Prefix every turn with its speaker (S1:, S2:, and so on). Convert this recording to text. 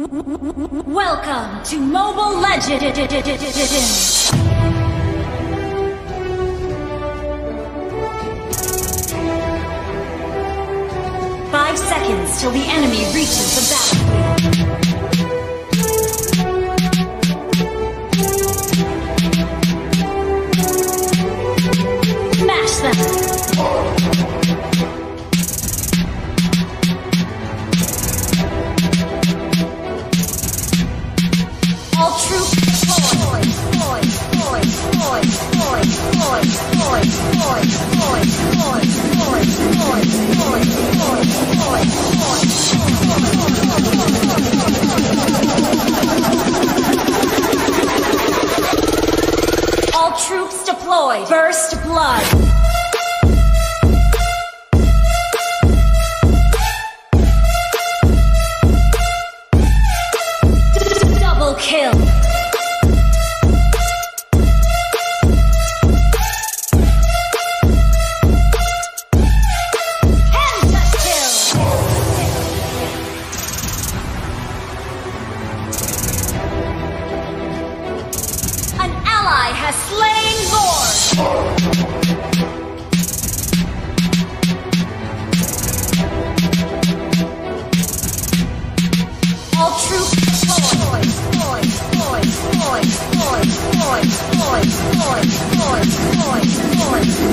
S1: Welcome to Mobile Legends! 5 seconds till the enemy reaches the battlefield. Smash them! All troops deployed. All troops deployed. First blood. Double kill. Has slain Lord! All troops deployed.